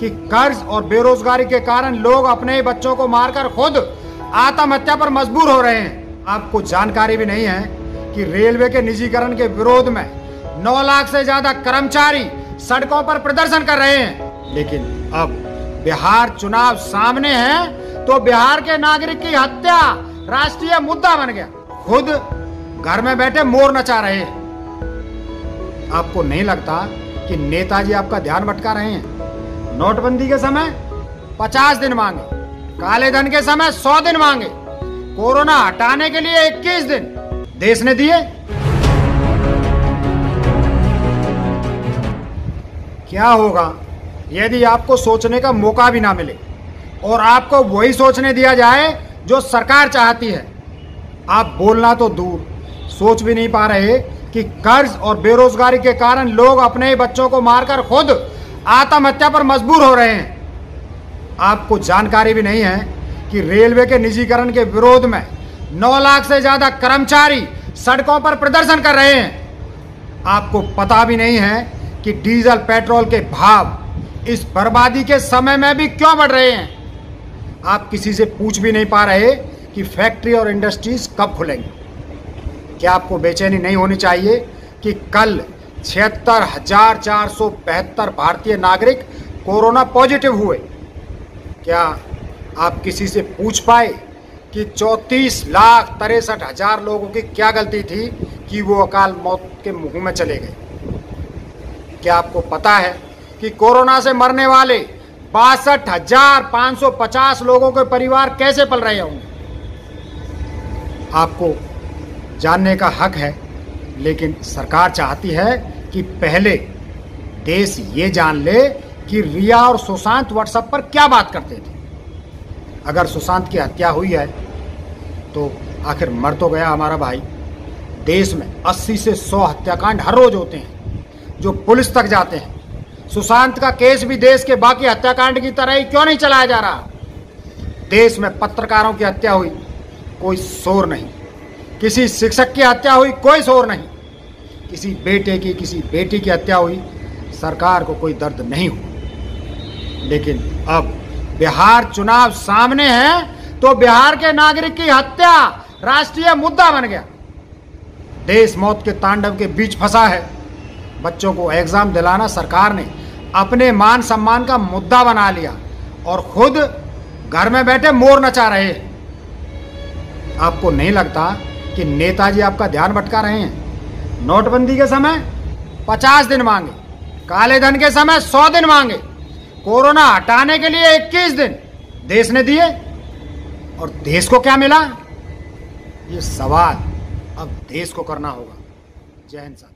कि कर्ज और बेरोजगारी के कारण लोग अपने ही बच्चों को मारकर खुद आत्महत्या पर मजबूर हो रहे हैं। आपको जानकारी भी नहीं है कि रेलवे के निजीकरण के विरोध में 9 लाख से ज्यादा कर्मचारी सड़कों पर प्रदर्शन कर रहे हैं। लेकिन अब बिहार चुनाव सामने है तो बिहार के नागरिक की हत्या राष्ट्रीय मुद्दा बन गया। खुद घर में बैठे मोर नचा रहे हैं। आपको नहीं लगता कि नेताजी आपका ध्यान भटका रहे हैं? नोटबंदी के समय 50 दिन मांगे, काले धन के समय 100 दिन मांगे, कोरोना हटाने के लिए 21 दिन देश ने दिए। क्या होगा यदि आपको सोचने का मौका भी ना मिले और आपको वही सोचने दिया जाए जो सरकार चाहती है? आप बोलना तो दूर, सोच भी नहीं पा रहे कि कर्ज और बेरोजगारी के कारण लोग अपने ही बच्चों को मारकर खुद आत्महत्या पर मजबूर हो रहे हैं। आपको जानकारी भी नहीं है कि रेलवे के निजीकरण के विरोध में 9 लाख से ज्यादा कर्मचारी सड़कों पर प्रदर्शन कर रहे हैं। आपको पता भी नहीं है कि डीजल पेट्रोल के भाव इस बर्बादी के समय में भी क्यों बढ़ रहे हैं। आप किसी से पूछ भी नहीं पा रहे कि फैक्ट्री और इंडस्ट्रीज कब खुलेंगी। क्या आपको बेचैनी नहीं होनी चाहिए कि कल 76,472 भारतीय नागरिक कोरोना पॉजिटिव हुए? क्या आप किसी से पूछ पाए कि 34,63,000 लोगों की क्या गलती थी कि वो अकाल मौत के मुंह में चले गए? क्या आपको पता है कि कोरोना से मरने वाले 62,550 लोगों के परिवार कैसे पल रहे होंगे? आपको जानने का हक है, लेकिन सरकार चाहती है कि पहले देश ये जान ले कि रिया और सुशांत व्हाट्सएप पर क्या बात करते थे। अगर सुशांत की हत्या हुई है तो आखिर मर तो गया हमारा भाई। देश में 80 से 100 हत्याकांड हर रोज होते हैं जो पुलिस तक जाते हैं। सुशांत का केस भी देश के बाकी हत्याकांड की तरह ही क्यों नहीं चलाया जा रहा? देश में पत्रकारों की हत्या हुई, कोई शोर नहीं। किसी शिक्षक की हत्या हुई, कोई शोर नहीं। किसी बेटे की, किसी बेटी की हत्या हुई, सरकार को कोई दर्द नहीं हुआ। लेकिन अब बिहार चुनाव सामने है तो बिहार के नागरिक की हत्या राष्ट्रीय मुद्दा बन गया। देश मौत के तांडव के बीच फंसा है। बच्चों को एग्जाम दिलाना सरकार ने अपने मान सम्मान का मुद्दा बना लिया और खुद घर में बैठे मोर नचा रहे हैं। आपको नहीं लगता कि नेताजी आपका ध्यान भटका रहे हैं? नोटबंदी के समय 50 दिन मांगे, काले धन के समय 100 दिन मांगे, कोरोना हटाने के लिए 21 दिन देश ने दिए। और देश को क्या मिला? ये सवाल अब देश को करना होगा। जय हिंद।